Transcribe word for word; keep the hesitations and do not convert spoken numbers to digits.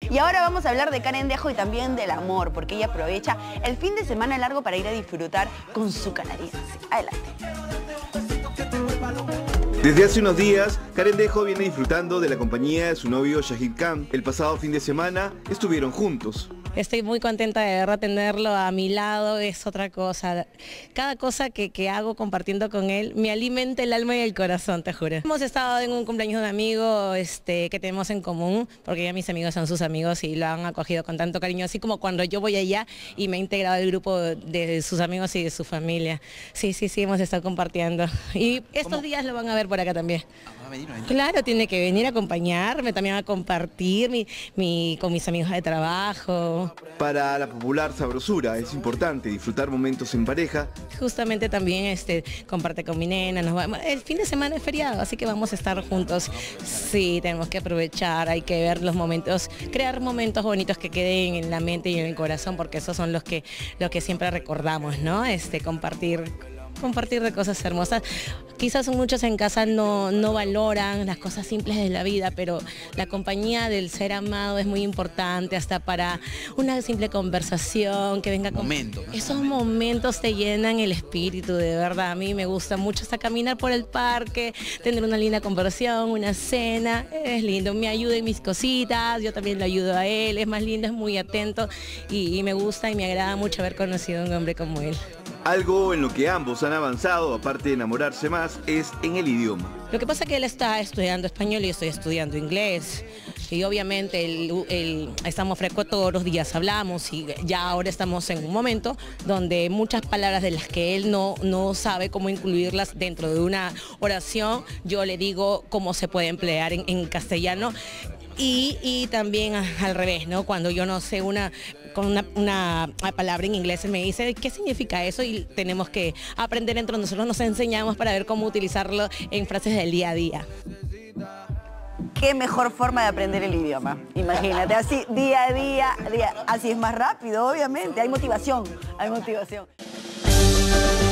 Y ahora vamos a hablar de Carendejo y también del amor, porque ella aprovecha el fin de semana largo para ir a disfrutar con su canadiense. Adelante. Desde hace unos días, Carendejo viene disfrutando de la compañía de su novio Shahid Khan. El pasado fin de semana estuvieron juntos. Estoy muy contenta de verdad tenerlo a mi lado, es otra cosa. Cada cosa que, que hago compartiendo con él me alimenta el alma y el corazón, te juro. Hemos estado en un cumpleaños de un amigo este, que tenemos en común, porque ya mis amigos son sus amigos y lo han acogido con tanto cariño, así como cuando yo voy allá y me he integrado al grupo de sus amigos y de su familia. Sí, sí, sí, hemos estado compartiendo. Y estos ¿Cómo? días lo van a ver por acá también. ¿Va a venir, venir? Claro, tiene que venir a acompañarme, también a compartir mi, mi, con mis amigos de trabajo. Para la popular sabrosura es importante disfrutar momentos en pareja. Justamente también este, comparte con mi nena, nos va, el fin de semana es feriado, así que vamos a estar juntos. Sí, tenemos que aprovechar, hay que ver los momentos, crear momentos bonitos que queden en la mente y en el corazón, porque esos son los que, los que siempre recordamos, ¿no? Este, compartir... compartir de cosas hermosas. Quizás muchos en casa no, no valoran las cosas simples de la vida, pero la compañía del ser amado es muy importante, hasta para una simple conversación, que venga con... Momentos, ¿no? Esos momentos te llenan el espíritu, de verdad. A mí me gusta mucho hasta caminar por el parque, tener una linda conversación, una cena, es lindo. Me ayuda en mis cositas, yo también le ayudo a él, es más lindo, es muy atento y, y me gusta y me agrada mucho haber conocido a un hombre como él. Algo en lo que ambos han avanzado, aparte de enamorarse más, es en el idioma. Lo que pasa es que él está estudiando español y yo estoy estudiando inglés. Y obviamente el, el, estamos frescos todos los días, hablamos y ya ahora estamos en un momento donde muchas palabras de las que él no, no sabe cómo incluirlas dentro de una oración, yo le digo cómo se puede emplear en, en castellano. Y, y también al revés, ¿no? Cuando yo no sé una, con una, una palabra en inglés, me dice ¿qué significa eso? Y tenemos que aprender entre nosotros, nos enseñamos para ver cómo utilizarlo en frases del día a día. Qué mejor forma de aprender el idioma. Imagínate, así día a día, día, así es más rápido, obviamente. Hay motivación, hay motivación.